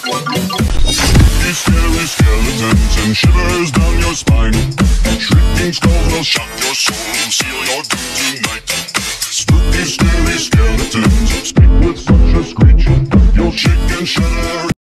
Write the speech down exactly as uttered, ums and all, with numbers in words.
Spooky, scary skeletons and shivers down your spine. Shrieking skulls will shock your soul, seal your doom tonight. Spooky, scary skeletons.